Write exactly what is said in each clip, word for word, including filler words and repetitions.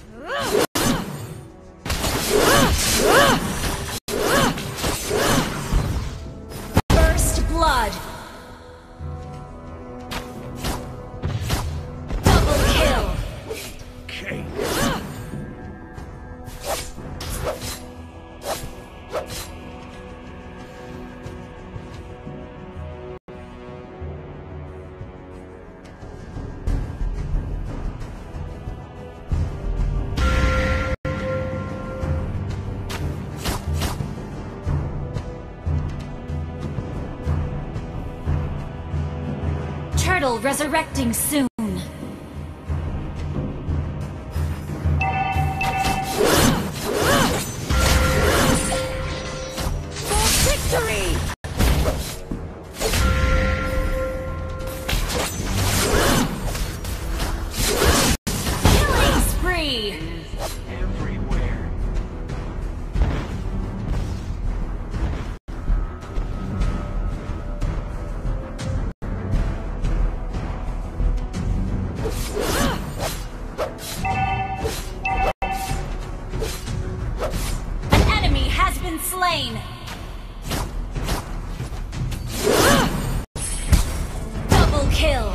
First blood. Double kill. Okay. Turtle resurrecting soon. For victory! Killing spree! Everywhere. An enemy has been slain. Double kill.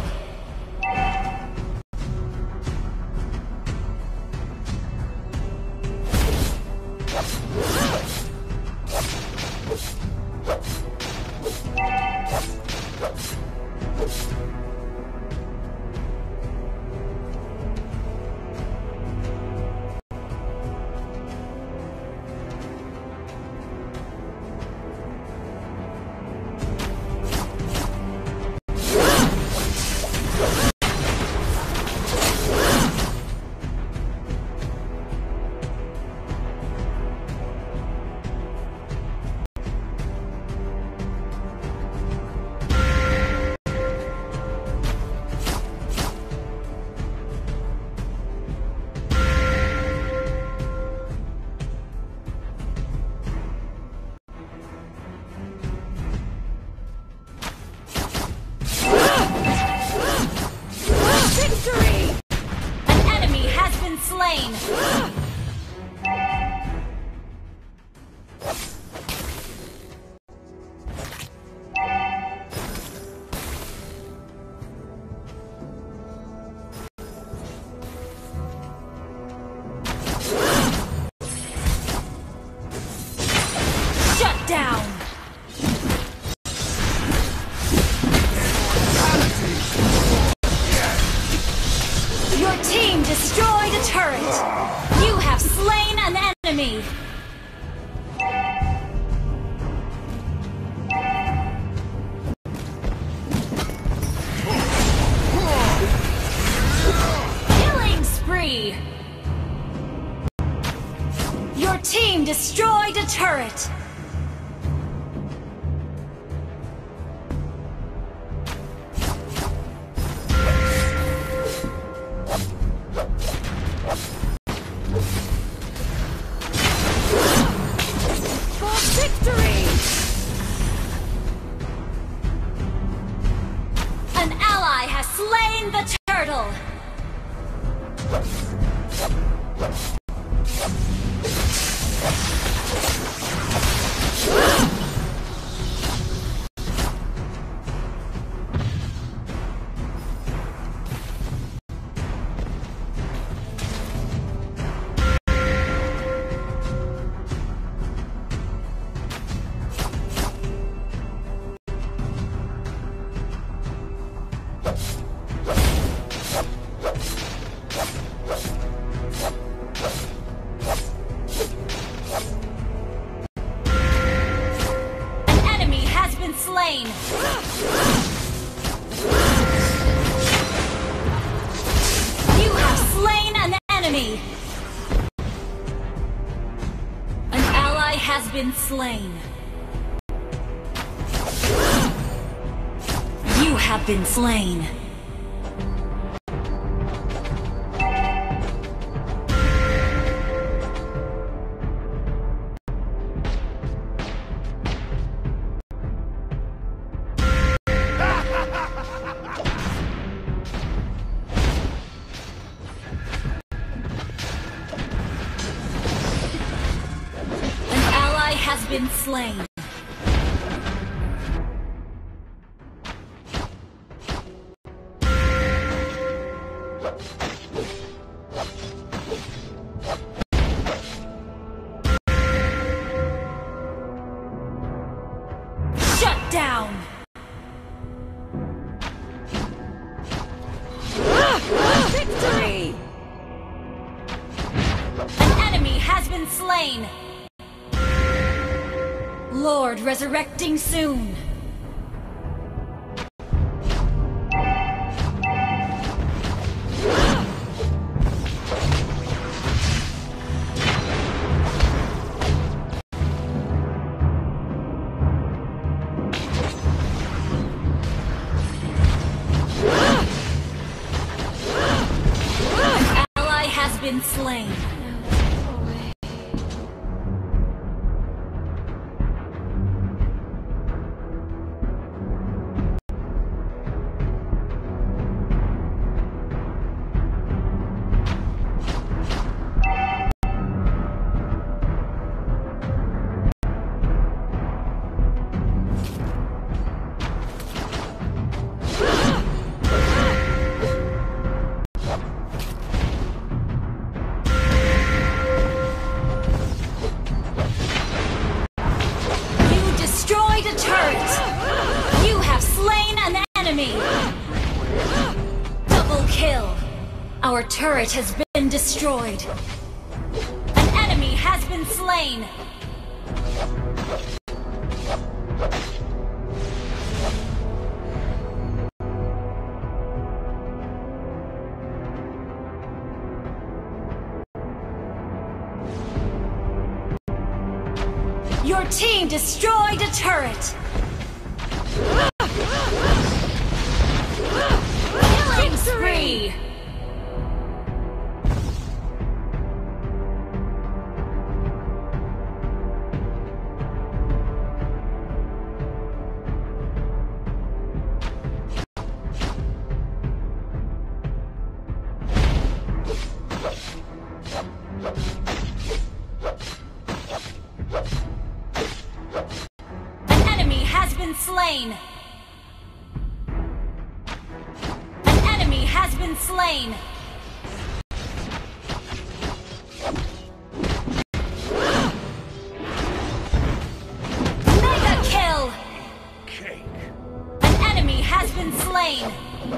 Victory! An enemy has been slain. Shut down. Your team destroyed a turret! You have slain an enemy! Killing spree! Your team destroyed a turret! For victory! An ally has slain the turtle! Slain. You have slain an enemy. An ally has been slain. You have been slain. been slain. Shut down. Victory! An enemy has been slain. Lord resurrecting soon. An ally has been slain. A turret! You have slain an enemy! Double kill! Our turret has been destroyed. An enemy has been slain! Your team destroyed a turret! Killing spree! Slain. An enemy has been slain. Mega kill. Cake. An enemy has been slain.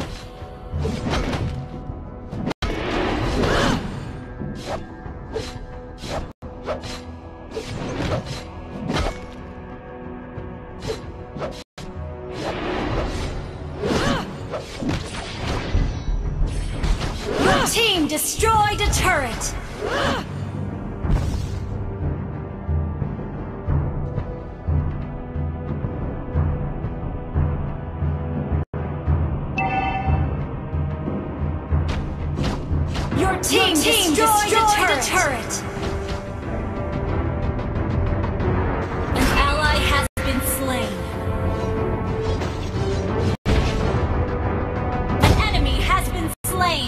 Your team destroyed a turret! Your team, Your team destroyed, destroyed a turret! A turret. An ally has been slain. An enemy has been slain.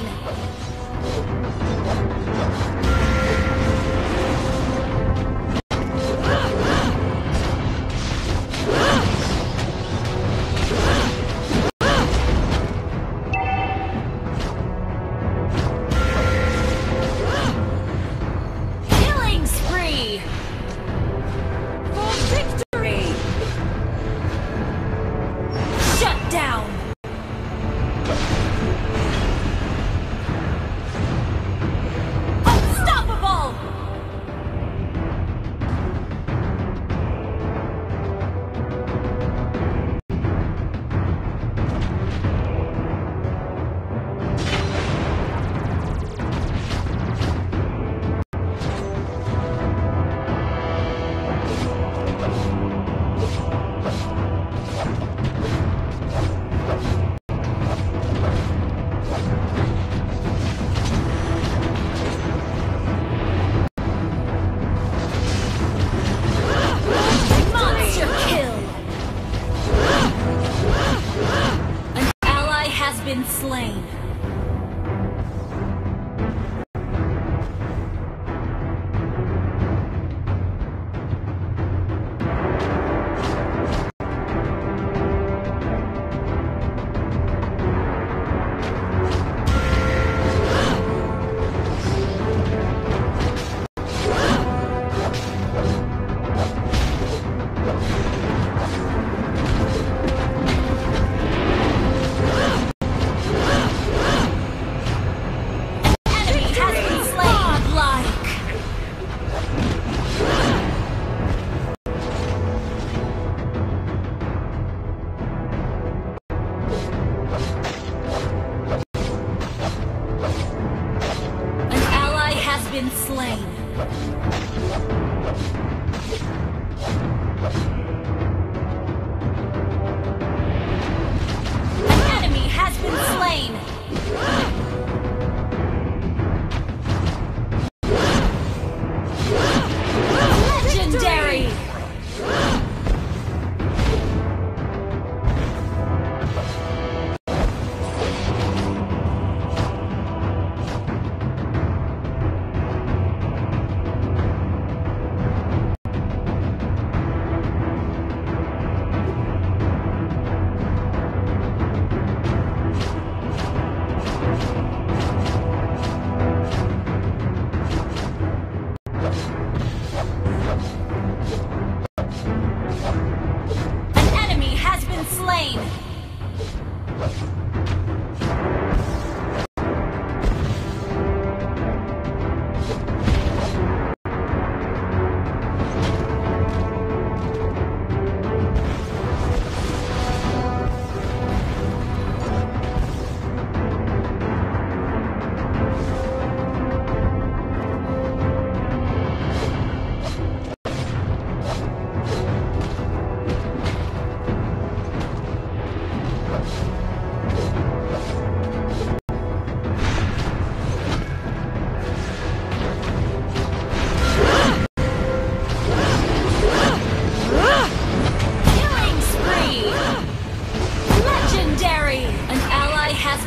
Killing spree! For victory! Shut down! Unstoppable! Monster kill! An ally has been slain.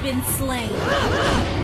been slain.